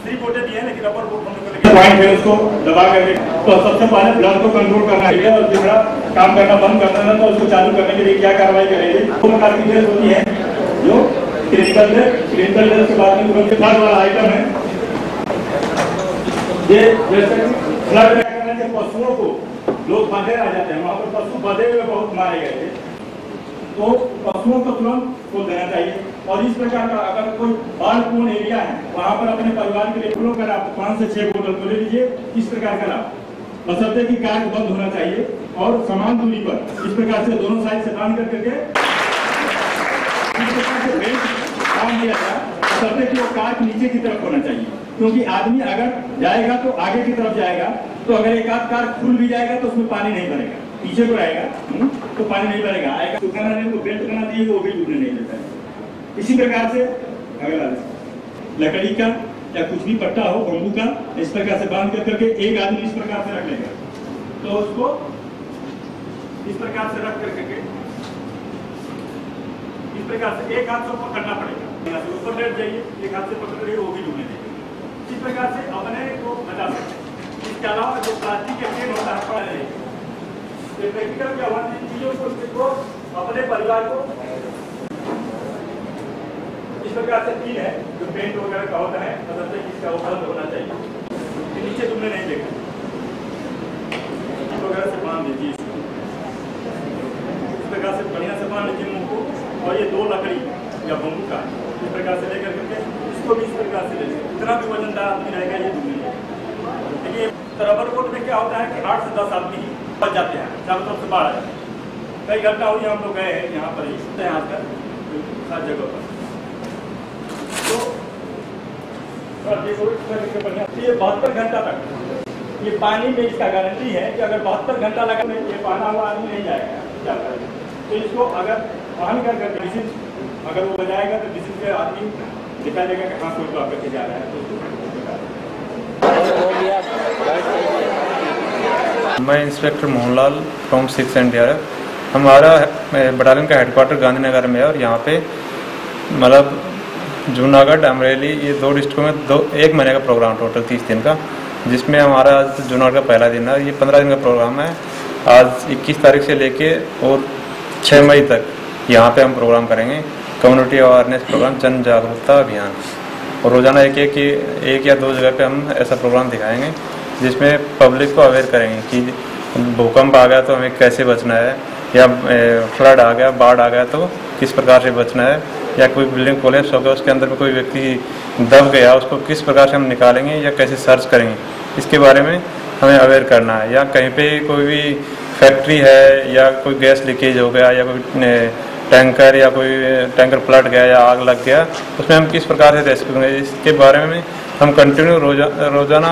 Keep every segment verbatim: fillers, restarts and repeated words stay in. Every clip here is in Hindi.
दूसरी बोटें भी है लेकिन रबर बोट हम लोग पॉइंट है उसको दबा करके, तो सबसे पहले ब्लड को कंट्रोल करना चाहिए और दूसरा काम करना बंद कर देना, तो उसको चालू करने के लिए क्या कार्रवाई करेंगे। दो प्रकार की ड्रेस होती है, जो क्लिनिकल ड्रेस, क्लिनिकल ड्रेस के बाद में थर्ड वाला आइटम है ये, जैसे फ्लड करने के पशुओं को लोग बांधे आ जाते हैं, वहाँ पर पशु बांधे हुए बहुत मारे गए थे, तो पशुओं को तुरंत खोल देना चाहिए। और इस प्रकार का अगर कोई बाढ़पूर्ण एरिया है वहाँ पर अपने परिवार के लिए फूलों का आप पाँच से छह बोतल तो ले लीजिए, इस प्रकार का आप बशर्ते की कार्य बंद होना चाहिए और समान दूरी पर इस प्रकार से दोनों साइड से बांध कर करके इस प्रकार से बेल्ट बांध दिया जाए, बशर्ते कि वो कार नीचे की तरफ होना चाहिए, क्योंकि आदमी अगर जाएगा तो आगे की तरफ जाएगा, तो अगर एक आध कार खुल भी जाएगा तो उसमें पानी नहीं भरेगा, पीछे को रहेगा तो पानी नहीं भरेगा, आएगा सुखाना नहीं तो बेल्ट करना चाहिए, वो भी डूबने नहीं देता है। इसी प्रकार से अगला लकड़ी का या कुछ भी पट्टा हो बम्बू का, इस प्रकार से बांध कर करके एक आदमी इस प्रकार से रख लेगा, तो उसको इस प्रकार से रख करके इस प्रकार से एक हाथ से पकड़ना पड़ेगा, ऊपर लेट जाइए, एक हाथ से पकड़ रही वो भी डूबने देंगे। इस प्रकार से अपने को बचा सकते हैं। इसके अलावा जो प्लास्टिक के पेड़ होता है पड़ा रहेगा, प्रैक्टिकल क्या हुआ चीजों को अपने परिवार को इस प्रकार से तीन है जो पेंट वगैरह का होता है, मतलब इसका उपलब्ध होना चाहिए, नीचे तुमने नहीं देखा वगैरह से बांध दीजिए, इस प्रकार से बढ़िया से बांध लीजिए मुंह को। और ये दो लकड़ी या बम्बू का इस प्रकार से लेकर करके इसको भी इस प्रकार से ले लीजिए, इतना भी वजनदार आदमी रहेगा ये दूसरी। देखिए रबर बोट में क्या होता है कि आठ से दस आदमी ही बच जाते हैं, चारों तरफ से बाढ़ आ जाती है। कई घटना हुई हम लोग गए हैं यहाँ पर ही यहाँ पर हर जगह पर, तो ये बहत्तर घंटा तक ये पानी में इसका गारंटी है कि अगर बहत्तर घंटा लगा में ये पाना हुआ आदमी नहीं जाएगा, क्या करेगा। तो इसको अगर वहन कर कर डिसीज अगर वो बजाएगा तो डिसीज के आदमी दिखा देगा कि हाँ कोई तो आपके जा रहा है। तो मैं inspector Mohanlal from six N D R F. हमारा बटालियन का हेडक्वार्टर गांधीनगर में है और यहाँ पे मतलब जूनागढ़ अमरेली ये दो डिस्ट्रिक्टों में दो एक महीने का प्रोग्राम टोटल तीस दिन का, जिसमें हमारा आज जूनागढ़ का पहला दिन है। ये पंद्रह दिन का प्रोग्राम है। आज इक्कीस तारीख से लेके और छः मई तक यहाँ पे हम प्रोग्राम करेंगे, कम्युनिटी अवेयरनेस प्रोग्राम, जन जागरूकता अभियान। और रोज़ाना एक एक एक या दो जगह पे हम ऐसा प्रोग्राम दिखाएंगे जिसमें पब्लिक को अवेयर करेंगे कि भूकंप आ गया तो हमें कैसे बचना है, या फ्लड आ गया, बाढ़ आ गया तो किस प्रकार से बचना है, या कोई बिल्डिंग कोलैप्स हो गया उसके अंदर में कोई व्यक्ति दब गया उसको किस प्रकार से हम निकालेंगे या कैसे सर्च करेंगे, इसके बारे में हमें अवेयर करना है। या कहीं पे कोई भी फैक्ट्री है या कोई गैस लीकेज हो गया या कोई टैंकर या कोई टैंकर पलट गया या आग लग गया, उसमें हम किस प्रकार से रेस्क्यू करेंगे, इसके बारे में हम कंटिन्यू रोजा रोज़ाना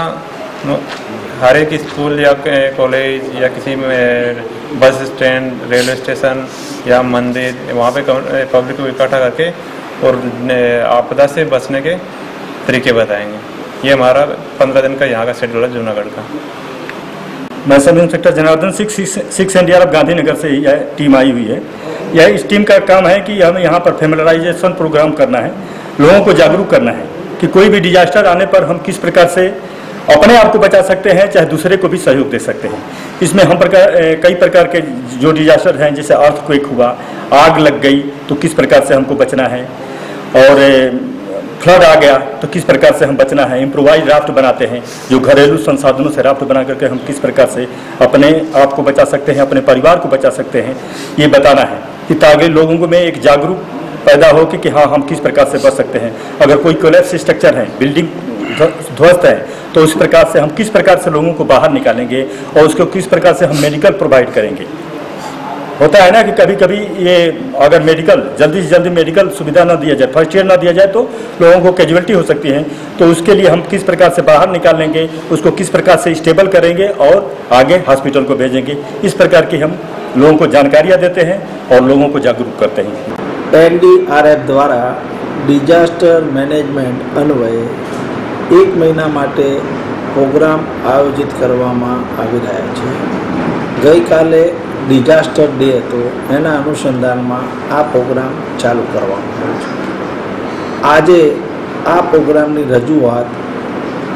हर एक स्कूल या कॉलेज या किसी में बस स्टैंड, रेलवे स्टेशन या मंदिर, वहाँ पे पब्लिक को इकट्ठा करके और आपदा से बचने के तरीके बताएंगे। ये हमारा पंद्रह दिन का यहाँ का शेड्यूल है जूनागढ़ का। मैं sub inspector Janardan six six N D R F Gandhinagar से यह टीम आई हुई है। यह इस टीम का काम है कि हमें यहाँ पर फैमिलराइजेशन प्रोग्राम करना है, लोगों को जागरूक करना है कि कोई भी डिजास्टर आने पर हम किस प्रकार से अपने आप को बचा सकते हैं, चाहे दूसरे को भी सहयोग दे सकते हैं। इसमें हम प्रकार कई प्रकार के जो डिजास्टर हैं, जैसे अर्थक्वेक हुआ, आग लग गई तो किस प्रकार से हमको बचना है, और फ्लड आ गया तो किस प्रकार से हम बचना है। इम्प्रोवाइज राफ्ट बनाते हैं, जो घरेलू संसाधनों से राफ्ट बना करके हम किस प्रकार से अपने आप को बचा सकते हैं, अपने परिवार को बचा सकते हैं, ये बताना है कि ताकि लोगों में एक जागरूक पैदा हो कि, कि हाँ हम किस प्रकार से बच सकते हैं। अगर कोई कोलैप्स स्ट्रक्चर है, बिल्डिंग ध्वस्त है, तो उस प्रकार से हम किस प्रकार से लोगों को बाहर निकालेंगे और उसको किस प्रकार से हम मेडिकल प्रोवाइड करेंगे। होता है ना कि कभी कभी ये अगर मेडिकल जल्दी से जल्दी मेडिकल सुविधा ना दिया जाए, फर्स्ट एड ना दिया जाए तो लोगों को कैजुअलिटी हो सकती है। तो उसके लिए हम किस प्रकार से बाहर निकालेंगे, उसको किस प्रकार से स्टेबल करेंगे और आगे हॉस्पिटल को भेजेंगे। इस प्रकार की हम लोगों को जानकारियाँ देते हैं और लोगों को जागरूक करते हैं। एन डी आर एफ द्वारा डिजास्टर मैनेजमेंट अन्वये एक મહિના માટે પ્રોગ્રામ આયોજિત કરવામાં આવી રહ્યા છે। ગઈકાલે ડિઝાસ્ટર ડે હતો, એના અનુસંધાનમાં આ પ્રોગ્રામ ચાલુ કરવામાં આવ્યો છે। આજે આ પ્રોગ્રામની રજૂઆત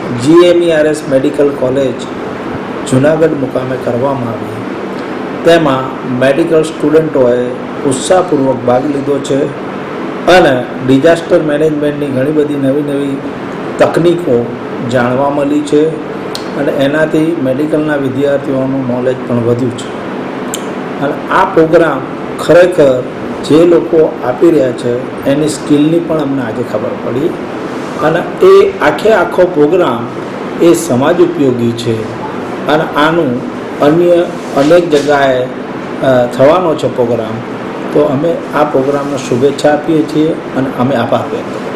જીએમઈઆરએસ મેડિકલ કોલેજ જુનાગઢ મુકામે કરવામાં આવી. તેમાં મેડિકલ સ્ટુડન્ટોએ ઉત્સાહપૂર્વક ભાગ લીધો છે અને ડિઝાસ્ટર મેનેજમેન્ટની ઘણી બધી નવી નવી તકનીકો જાણવા મળી છે અને એનાથી મેડિકલના વિદ્યાર્થીઓનું નોલેજ પણ વધ્યું છે. અને આ પ્રોગ્રામ ખરેખર જે લોકો આપી રહ્યા છે એની સ્કિલની પણ અમને આજે ખબર પડી અને એ આખે આખો પ્રોગ્રામ એ સમાજ ઉપયોગી છે અને આનું અન્ય અનેક જગ્યાએ થવાનો છે પ્રોગ્રામ. તો અમે આ પ્રોગ્રામને શુભેચ્છા આપીએ છીએ અને અમે આભાર વ્યક્ત કરીએ.